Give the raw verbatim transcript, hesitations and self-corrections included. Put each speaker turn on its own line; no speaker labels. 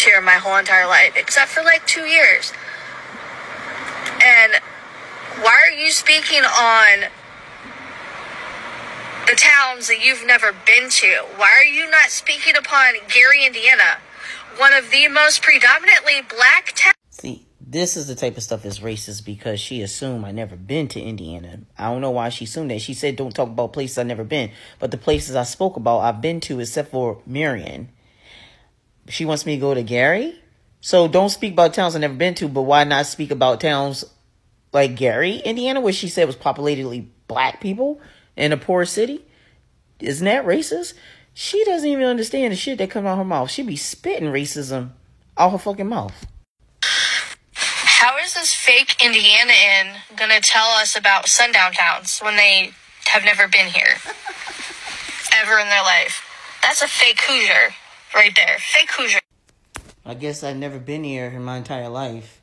lived here my whole entire life, except for like two years. And why are you speaking on the towns that you've never been to? Why are you not speaking upon Gary, Indiana, one of the most predominantly black towns?
See, this is the type of stuff that's racist because she assumed I never been to Indiana. I don't know why she assumed that. She said don't talk about places I've never been. But the places I spoke about, I've been to except for Marion. She wants me to go to Gary? So don't speak about towns I've never been to, but why not speak about towns like Gary, Indiana, where she said was populatedly black people in a poor city? Isn't that racist? She doesn't even understand the shit that comes out her mouth. She be spitting racism out her fucking mouth.
How is this fake Indiana-in gonna tell us about sundown towns when they have never been here ever in their life? That's a fake Hoosier right there. Fake Hoosier.
I guess I've never been here in my entire life.